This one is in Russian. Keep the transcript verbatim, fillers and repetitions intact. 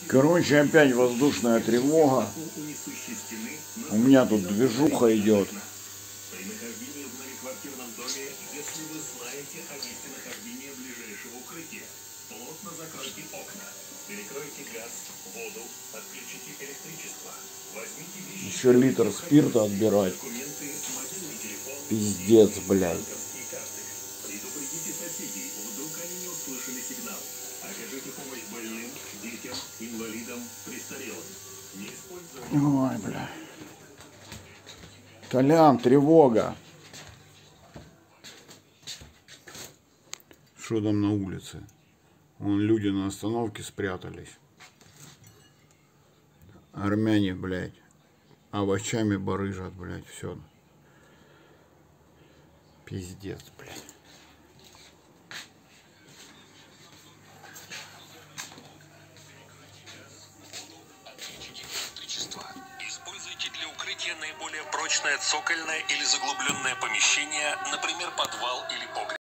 Короче, опять воздушная тревога. У меня тут движуха идет. При нахождении в многоквартирном доме, если вы знаете о месте нахождения ближайшего укрытия, плотно закройте окна, перекройте газ, воду, отключите электричество, возьмите вещи, еще литр спирта отбирать. документы, мобильный телефон, Пиздец, блядь. банковские карты. Предупредите соседей, вдруг они не услышали сигнал. Окажите помощь больным, детям, инвалидам, престарелым. Не используйте... Ой, бля. Толян, тревога. Что там на улице? Вон люди на остановке спрятались. Армяне, блядь, овощами барыжат, блядь, все. Пиздец, блядь. Используйте для укрытия наиболее прочное цокольное или заглубленное помещение, например, подвал или погреб.